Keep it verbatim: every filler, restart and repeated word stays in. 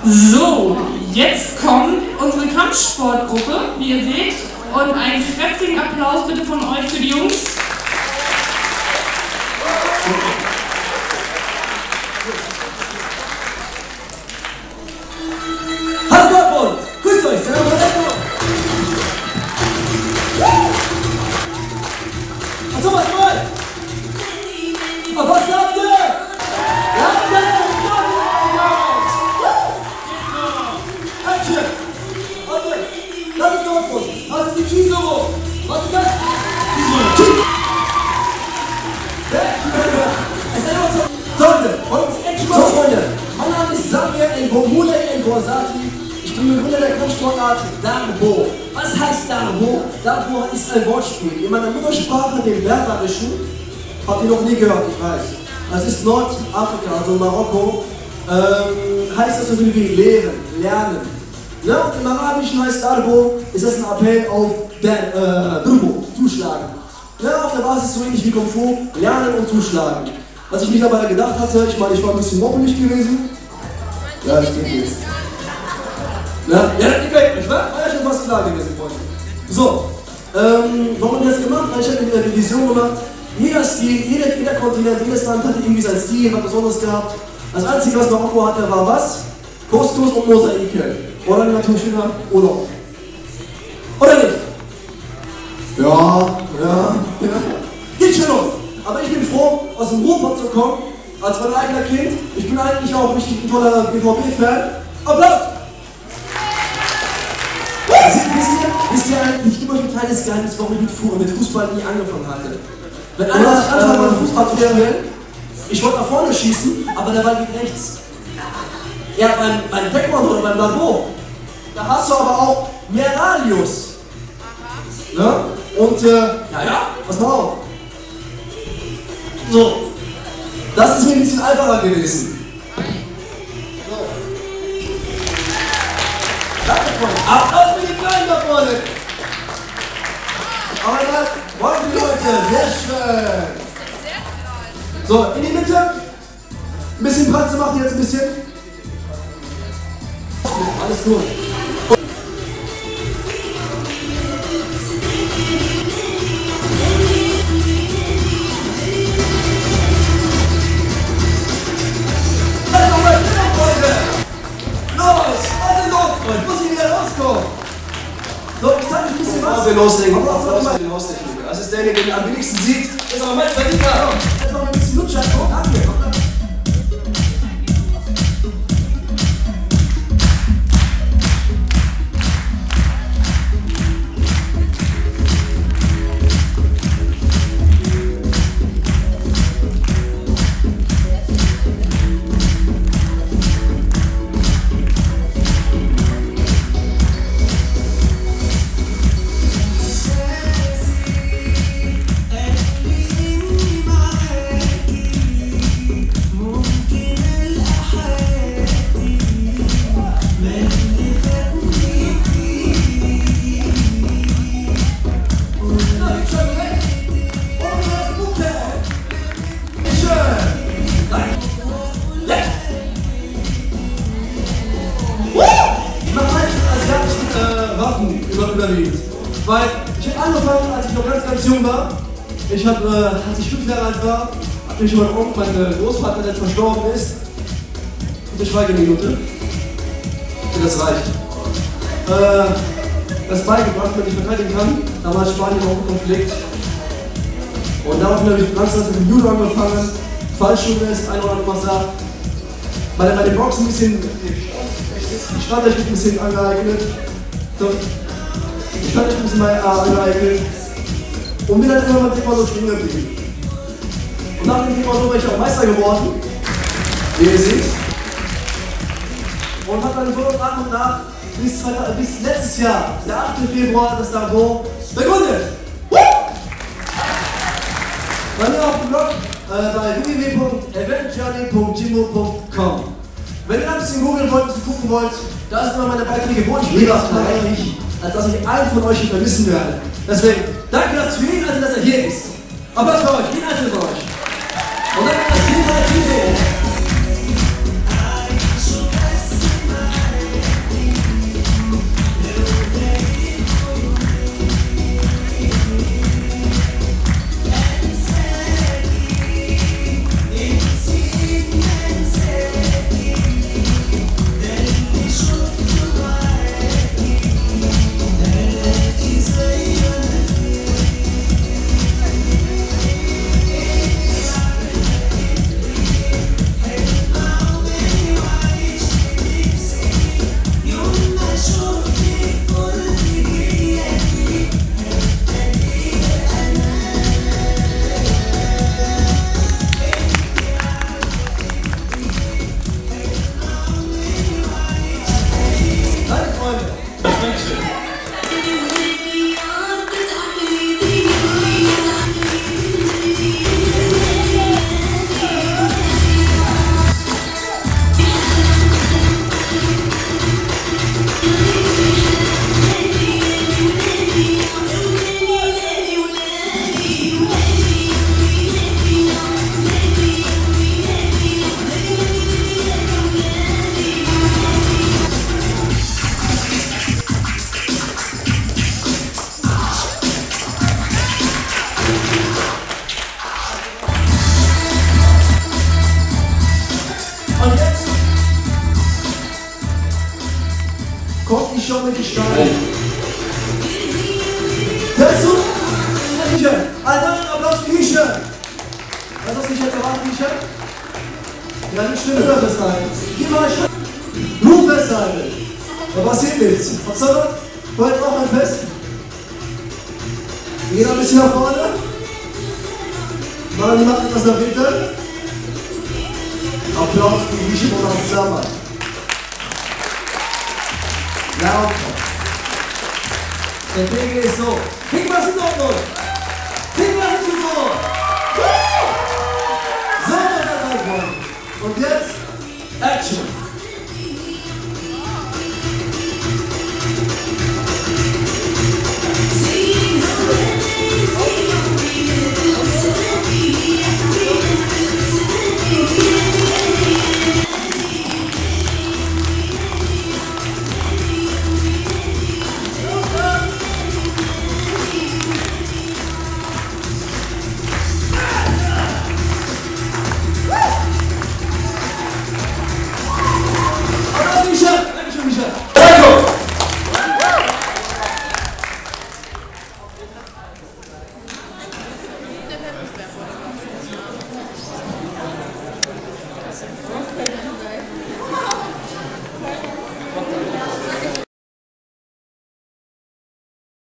So, jetzt kommt unsere Kampfsportgruppe, wie ihr seht, und einen kräftigen Applaus bitte von euch für die Jungs. Hallo Dortmund! Grüßt euch! Servus Dortmund! Also was mal! Aber was sagt ihr? Das ist Dortmund! Das ist die Kiesero! Was ist das? Es ist einfach so. Leute, und so Freunde, mein Name ist Samir Ngomulek Ngorsati. Ich bin Begründer der Kampfsportart Darbo. Was heißt Darbo? Darbo ist ein Wortspiel. In meiner Muttersprache, dem Berberischen, habt ihr noch nie gehört, ich weiß. Das ist Nordafrika, also Marokko. Ähm, heißt das so viel wie lehren, lernen. Ja, und im Arabischen heißt Darbo, ist das ein Appell auf der äh, Durbo, zuschlagen. Ja, auf der Basis so ähnlich wie Kung Fu, lernen und zuschlagen. Was ich mich dabei gedacht hatte, ich meine, ich war ein bisschen mobbelig gewesen. Ja, ich denke jetzt. Ja, ja, das gefällt mich, ne? War ja schon fast klar gewesen, Freunde. So, ähm, warum haben wir das gemacht? Weil ich habe eine Vision gemacht. Jeder Stil, jeder, jeder Kontinent, jedes Land hatte irgendwie seinen Stil, was Besonderes gehabt. Das Einzige, was Marokko hatte, war was? Couscous und Mosaike. Oder natürlich wieder Urlaub. Oder nicht? Ja, ja, ja. Geht schon los. Aber ich bin froh, aus dem Ruhrpott zu kommen, als mein eigener Kind. Ich bin eigentlich auch richtig ein toller B V B-Fan. Applaus! Wisst ihr, wisst ihr eigentlich immer ein kleines Geheimnis, warum ich mit, mit Fußball nie angefangen hatte? Wenn einer sich anfängt, mal Fußball zu spielen, ich wollte nach vorne schießen, aber der Ball geht rechts. Ja, beim, beim Taekwondo oder beim Darbo, da hast du aber auch mehr Radius. Ja? Und, äh, ja, ja, pass mal auf. So, das ist mir ein bisschen einfacher gewesen. So. Danke, Freunde. Applaus für die Kleinen da vorne. Aber das wollen die Leute, sehr schön. So, in die Mitte. Ein bisschen Pratze macht ihr jetzt ein bisschen. Alles gut. So, ich zeig euch ein bisschen was. Loslegen. Das ist derjenige, der am wenigsten sieht. Jetzt aber mein Verdiener. Jetzt noch ein bisschen Lutscher. Oh, danke. Überwiegend. Weil ich habe angefangen, als ich noch ganz, ganz jung war. Ich habe, äh, als ich fünf Jahre alt war, habe mich mein Onkel, mein Großvater, der jetzt verstorben ist, und ich Schweigeminute. Und das reicht. Äh, das beigebracht, wenn ich verteidigen kann. Damals Spanien auch ein Konflikt. Und daraufhin habe ich neunzehnhundertzwanzig mit Judo angefangen. Fallschule ist ein oder andere mal sagt. Bei der Boxen ein bisschen, die Standardtechnik ein bisschen angeeignet. So. Ich fand mich ein bisschen mal äh, angeeignet und bin dann immer beim Taekwondo stehen geblieben. Und nach dem Taekwondo bin ich auch Meister geworden, wie ihr seht. Und habe dann so nach und nach bis, bis letztes Jahr, der achte Februar, das Darbo begründet. Bei mir auf dem Blog äh, bei w w w punkt event journey punkt jimbo punkt com. Wenn ihr ein bisschen googeln wollt, und gucken wollt, da sind immer meine Beiträge, wo ich lieber eigentlich, als dass ich einen von euch vermissen werde. Deswegen, danke dass für jeden Einzelnen, dass er hier ist. Aber was für euch, jeden Einzelnen von euch. Und dann das Team bei Kiso. schon mit den Steinen. Hörst du? Grieche. Alter, Applaus, Grieche. Was hast du nicht jetzt erwartet, Grieche? Ja, nicht schlimm, hör festhalten. Geh mal schön. Nur festhalten. Da passiert nichts. Was soll das? Heute auch ein Fest. Wir gehen ein bisschen nach vorne. Machen jemand etwas nach hinten. Applaus für Grieche und auch zusammen. Laut. Der Pegel ist so. Krieg was in Ordnung. Krieg was in Ordnung. So, und jetzt Action. Dankeschön, Micha.